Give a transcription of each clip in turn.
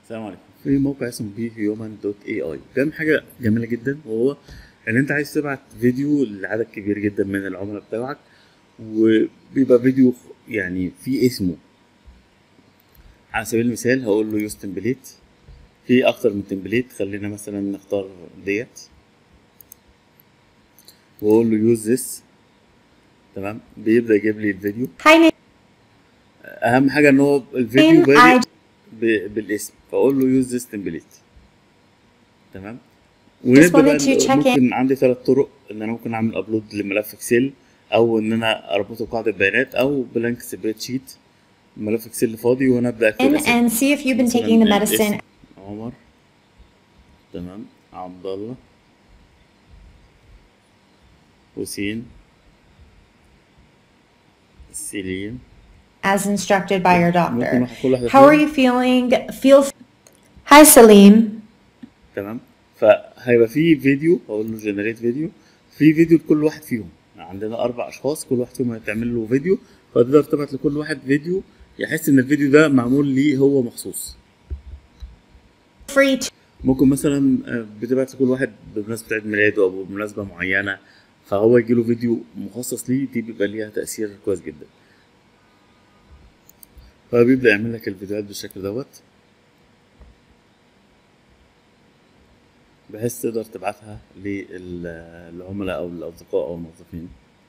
السلام عليكم. في موقع اسمه BeHuman.ai بيعمل حاجة جميلة جدا، وهو ان انت عايز تبعت فيديو لعدد كبير جدا من العملاء بتاعك، وبيبقى فيديو يعني في اسمه. على سبيل المثال هقول له يوز تمبليت، في اكتر من تمبليت، خلينا مثلا نختار ديت واقول له يوز ذس. تمام، بيبدأ يجيب لي الفيديو. اهم حاجة ان هو الفيديو بادئ بالاسم، فاقول له يوز ذس تمبليت. تمام، ونبدا بقى. ممكن عندي 3 طرق ان انا ممكن اعمل ابلود لملف اكسل، او ان انا اربطه بقاعده بيانات، او بلانك سبريد شيت، ملف اكسل فاضي، وانا ابدا اكتب اسم عمر. تمام، عبد الله، حسين، سليم as instructed by your doctor. How are you feeling? Hi Salim. تمام، فهيبقى في فيديو، اقول له جنريت فيديو، في فيديو لكل واحد فيهم. عندنا 4 اشخاص، كل واحد فيهم هتعمل له فيديو، فتقدر تبعت لكل واحد فيديو يحس ان الفيديو ده معمول ليه هو مخصوص. ممكن مثلا بتبعت لكل واحد بمناسبة عيد ميلاده او بمناسبة معينة، فهو يجيله فيديو مخصص ليه، دي بيبقى ليها تأثير كويس جدا. فبيبدأ يعمل لك الفيديوهات بالشكل دوت، بحيث تقدر تبعتها للعملاء او الاصدقاء او الموظفين.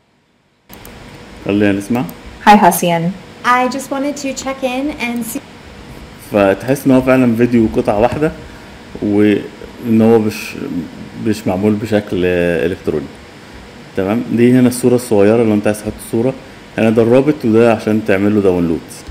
خلينا نسمع. Hi Hasian. I just wanted to check in and see. فتحس ان هو فعلا فيديو قطعة واحدة، وان هو مش معمول بشكل الكتروني. تمام، دي هنا الصورة الصغيرة اللي انت عايز تحط الصورة، هنا ده الرابط، وده عشان تعمل له داونلود.